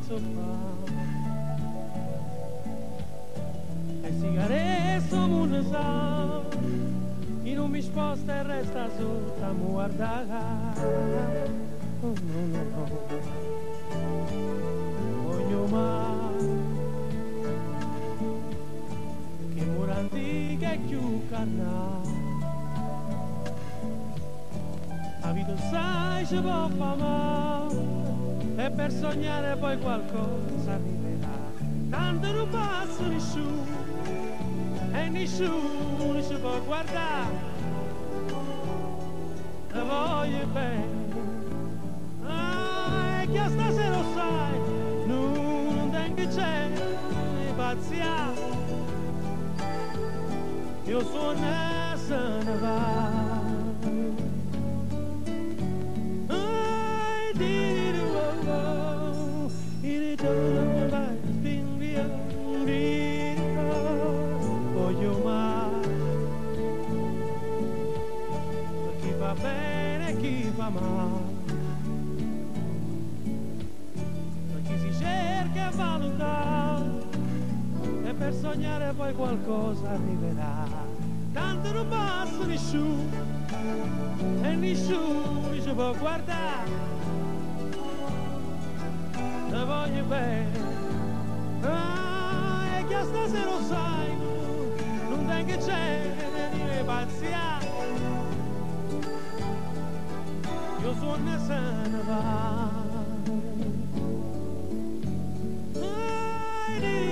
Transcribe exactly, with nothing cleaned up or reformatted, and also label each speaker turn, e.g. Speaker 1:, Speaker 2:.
Speaker 1: sofà e sigarette non sa chi non mi sposta e resta sotto a guardare. Oh no no no, voglio mai che muranti che più canna la vita sai ci può fare male e per sognare poi qualcosa arriverà. Tanto non passa nessuno e nessuno ci può guardare. Te voglio bene, ah, e che stasera lo sai, non, non tengo c'è pazzia. Io sono e se ne va. Voglio mai chi fa bene e chi fa male, per chi si cerca e valuta e per sognare poi qualcosa arriverà. Tanto non passa nessuno e nessuno ci può guardare. Te voglio bene, ah, e che stasera lo sai, non tengo c'è di dire pazzia. Io sono e se ne va.